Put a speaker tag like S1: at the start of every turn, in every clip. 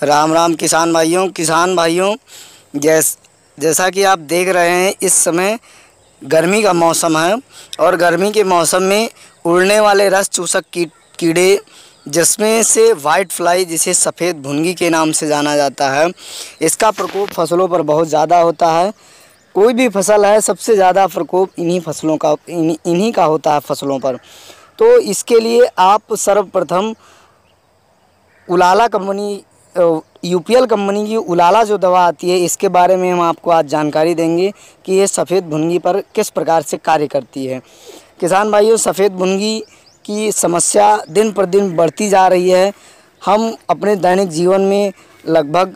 S1: राम राम किसान भाइयों जैसा कि आप देख रहे हैं, इस समय गर्मी का मौसम है और गर्मी के मौसम में उड़ने वाले रस चूसक कीड़े जिसमें से वाइट फ्लाई, जिसे सफ़ेद भुनगी के नाम से जाना जाता है, इसका प्रकोप फसलों पर बहुत ज़्यादा होता है। कोई भी फसल है, सबसे ज़्यादा प्रकोप इन्हीं का होता है फसलों पर। तो इसके लिए आप सर्वप्रथम उलाला कंपनी यूपीएल कंपनी की उलाला जो दवा आती है, इसके बारे में हम आपको आज जानकारी देंगे कि ये सफ़ेद भुनगी पर किस प्रकार से कार्य करती है। किसान भाइयों, सफ़ेद भुनगी की समस्या दिन पर दिन बढ़ती जा रही है। हम अपने दैनिक जीवन में लगभग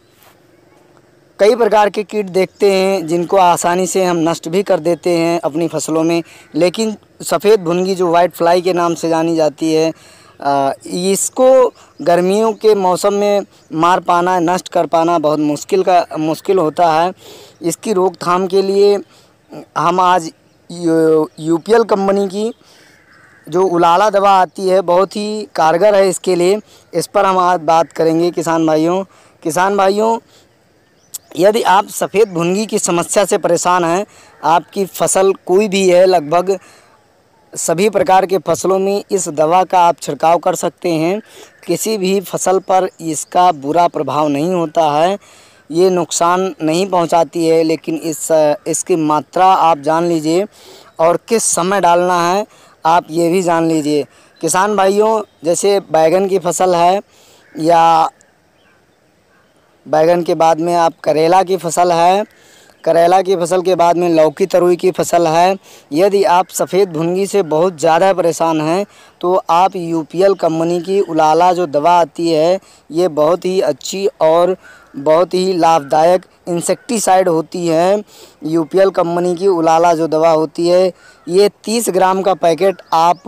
S1: कई प्रकार के कीट देखते हैं जिनको आसानी से हम नष्ट भी कर देते हैं अपनी फसलों में, लेकिन सफ़ेद भुनगी जो वाइट फ्लाई के नाम से जानी जाती है, इसको गर्मियों के मौसम में मार पाना, नष्ट कर पाना बहुत मुश्किल होता है। इसकी रोकथाम के लिए हम आज यूपीएल कंपनी की जो उलाला दवा आती है, बहुत ही कारगर है इसके लिए। इस पर हम आज बात करेंगे। किसान भाइयों, यदि आप सफ़ेद भुनगी की समस्या से परेशान हैं, आपकी फसल कोई भी है, लगभग सभी प्रकार के फसलों में इस दवा का आप छिड़काव कर सकते हैं। किसी भी फसल पर इसका बुरा प्रभाव नहीं होता है, ये नुकसान नहीं पहुंचाती है, लेकिन इसकी मात्रा आप जान लीजिए और किस समय डालना है आप ये भी जान लीजिए। किसान भाइयों, जैसे बैगन की फसल है या बैगन के बाद में आप करेला की फसल है, करेला की फसल के बाद में लौकी तरुई की फसल है। यदि आप सफ़ेद भुनगी से बहुत ज़्यादा परेशान हैं तो आप यूपीएल कंपनी की उलाला जो दवा आती है, ये बहुत ही अच्छी और बहुत ही लाभदायक इंसेक्टिसाइड होती है। यूपीएल कंपनी की उलाला जो दवा होती है, ये 30 ग्राम का पैकेट आप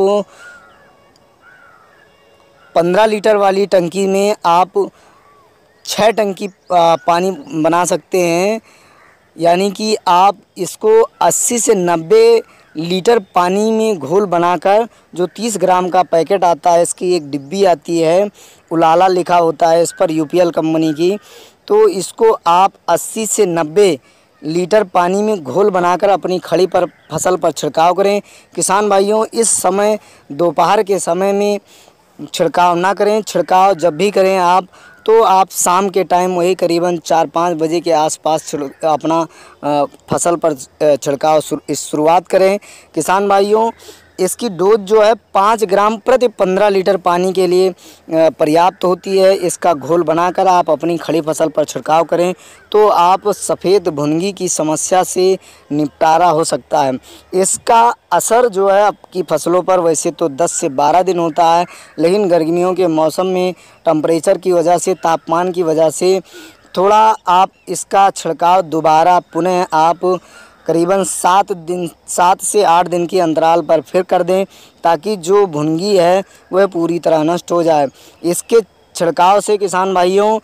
S1: 15 लीटर वाली टंकी में आप 6 टंकी पानी बना सकते हैं। यानी कि आप इसको 80 से 90 लीटर पानी में घोल बनाकर, जो 30 ग्राम का पैकेट आता है, इसकी एक डिब्बी आती है, उलाला लिखा होता है इस पर यूपीएल कंपनी की, तो इसको आप 80 से 90 लीटर पानी में घोल बनाकर अपनी खड़ी पर फसल पर छिड़काव करें। किसान भाइयों, इस समय दोपहर के समय में छिड़काव ना करें। छिड़काव जब भी करें आप, तो आप शाम के टाइम वही करीबन 4-5 बजे के आसपास अपना फसल पर छिड़काव शुरुआत करें। किसान भाइयों, इसकी डोज जो है 5 ग्राम प्रति 15 लीटर पानी के लिए पर्याप्त होती है। इसका घोल बनाकर आप अपनी खड़ी फसल पर छिड़काव करें तो आप सफ़ेद भुनगी की समस्या से निपटारा हो सकता है। इसका असर जो है आपकी फसलों पर वैसे तो 10 से 12 दिन होता है, लेकिन गर्मियों के मौसम में टेम्परेचर की वजह से, तापमान की वजह से थोड़ा आप इसका छिड़काव दोबारा पुनः आप करीबन 7 से 8 दिन के अंतराल पर फिर कर दें, ताकि जो भुनगी है वह पूरी तरह नष्ट हो जाए। इसके छिड़काव से किसान भाइयों,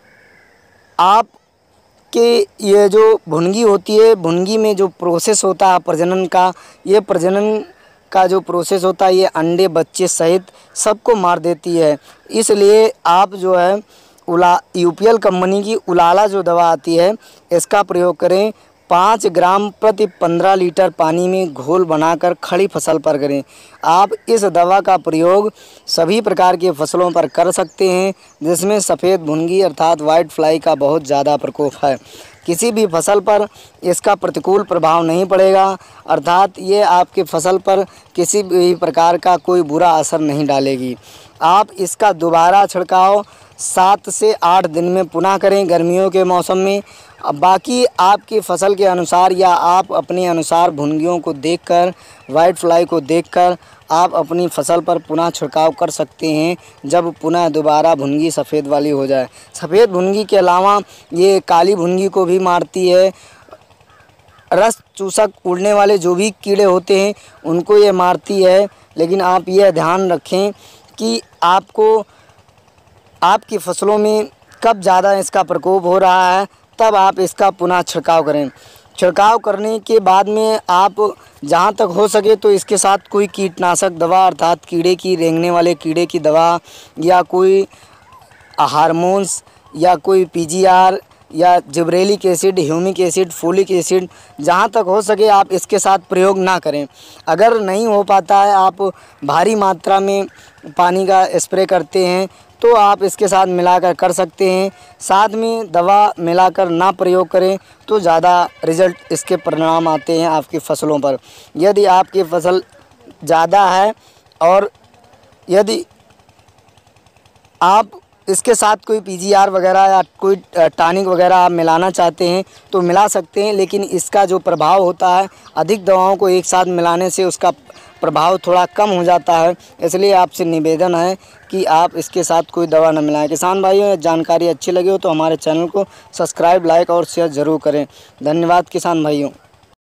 S1: आप के ये जो भुनगी होती है, भुनगी में जो प्रोसेस होता है प्रजनन का, ये प्रजनन का जो प्रोसेस होता है, ये अंडे बच्चे सहित सबको मार देती है। इसलिए आप जो है यूपीएल कंपनी की उलाला जो दवा आती है, इसका प्रयोग करें। 5 ग्राम प्रति 15 लीटर पानी में घोल बनाकर खड़ी फसल पर करें। आप इस दवा का प्रयोग सभी प्रकार के फसलों पर कर सकते हैं जिसमें सफ़ेद भुनगी अर्थात वाइट फ्लाई का बहुत ज़्यादा प्रकोप है। किसी भी फसल पर इसका प्रतिकूल प्रभाव नहीं पड़ेगा, अर्थात ये आपके फसल पर किसी भी प्रकार का कोई बुरा असर नहीं डालेगी। आप इसका दोबारा छिड़काव 7 से 8 दिन में पुनः करें गर्मियों के मौसम में। बाकी आपकी फसल के अनुसार या आप अपने अनुसार भुनगियों को देखकर, वाइट फ्लाई को देखकर आप अपनी फसल पर पुनः छिड़काव कर सकते हैं जब पुनः दोबारा भुनगी सफ़ेद वाली हो जाए। सफ़ेद भुनगी के अलावा ये काली भुनगी को भी मारती है। रस चूसक उड़ने वाले जो भी कीड़े होते हैं उनको ये मारती है, लेकिन आप यह ध्यान रखें कि आपको आपकी फसलों में कब ज़्यादा इसका प्रकोप हो रहा है, तब आप इसका पुनः छिड़काव करें। छिड़काव करने के बाद में आप जहाँ तक हो सके तो इसके साथ कोई कीटनाशक दवा अर्थात कीड़े की रेंगने वाले कीड़े की दवा या कोई हार्मोन्स या कोई पीजीआर या gibberellic acid, humic acid, folic acid, जहाँ तक हो सके आप इसके साथ प्रयोग ना करें। अगर नहीं हो पाता है, आप भारी मात्रा में पानी का स्प्रे करते हैं तो आप इसके साथ मिलाकर कर सकते हैं। साथ में दवा मिलाकर ना प्रयोग करें तो ज़्यादा रिज़ल्ट इसके परिणाम आते हैं आपकी फसलों पर। यदि आपकी फसल ज़्यादा है और यदि आप इसके साथ कोई पीजीआर वगैरह या कोई टॉनिक वगैरह आप मिलाना चाहते हैं तो मिला सकते हैं, लेकिन इसका जो प्रभाव होता है अधिक दवाओं को एक साथ मिलाने से उसका प्रभाव थोड़ा कम हो जाता है। इसलिए आपसे निवेदन है कि आप इसके साथ कोई दवा न मिलाएं। किसान भाइयों, जानकारी अच्छी लगी हो तो हमारे चैनल को सब्सक्राइब, लाइक और शेयर ज़रूर करें। धन्यवाद किसान भाइयों।